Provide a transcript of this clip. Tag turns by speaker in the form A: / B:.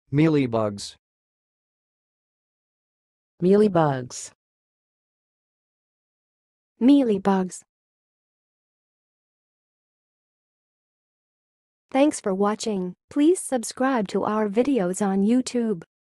A: mealybugs,
B: mealybugs,
C: mealybugs. Thanks for watching. Please subscribe to our videos on YouTube.